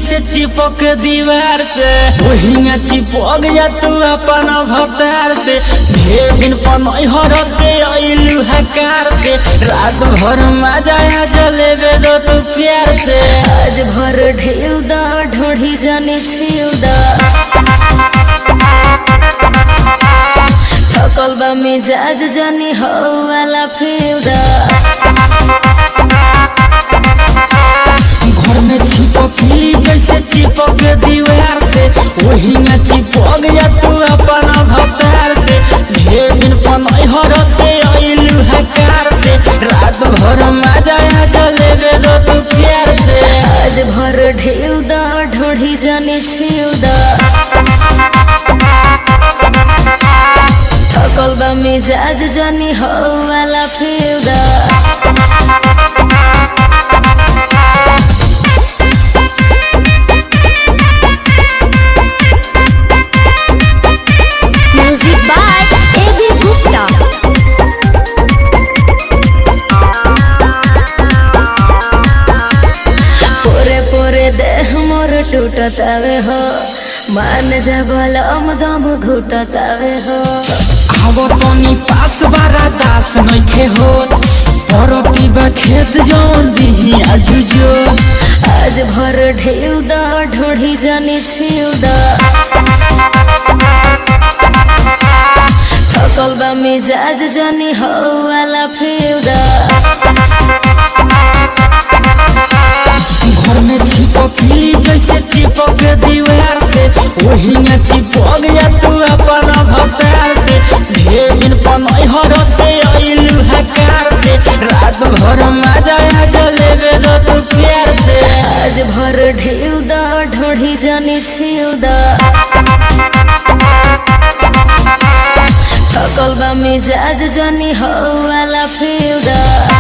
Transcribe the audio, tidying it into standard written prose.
जैसे चिपक दीवार से वही चिपक जा तू अपन भतार से। ढेर दिन पनहर से अइलू हकार से रात भर मजा जलेबे दो तू प्यार से। आज भर ढेउ दा ढोढ़ी जाने छेउ दा थकल बा मिजाज जानी हो वाला फेउ दा। घर में चिपकी जैसे चिपक दीवार से वही चिपक जा तू अपन भतार से। ढेर दिन पनहर से अइलू हकार से रात भर मजा जलेबे दो तू प्यार से। आज भर ढेउ दा ढोढ़ी जाने छेउ दा थकल बा मिजाज जानी हो वाला फेउ दा। देह मोर टूटतावे हो मान जा बलम दम घुटतावे हो। आवो तनी पास बारा दास नइखे होत परती बा खेत जौन दिही आजुजो। आज भर ढेउ दा ढोढ़ी जाने छेउ दा थकल बा मिजाज जानी हो वाला फेउ दा। घर में चिपकी जैसे चिपक दीवार से वही चिपक जा तू अपन भतार से। ढेर दिन पनहर से अइलू हकार से रात भर मजा जलेबे दो तू प्यार से। आज भर ढेउ दा ढोढ़ी जाने छेउ दा थकल बा मिजाज जानी हो वाला फेउ दा।